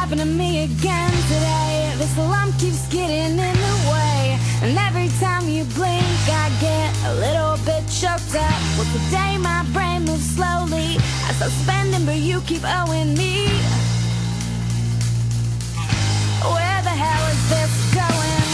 happened to me again today. This lump keeps getting in the way, and every time you blink I get a little bit choked up. Well, today my brain moves slowly. I stop spending but you keep owing me. Where the hell is this going?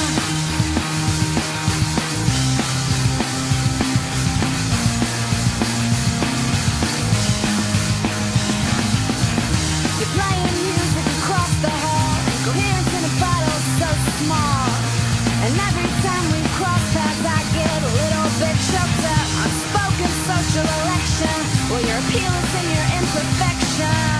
You're playing music across the hall, incoherence in a bottle so small. And every time we cross paths I get a little bit choked up. Unspoken social election, well, your appeal is in your imperfection.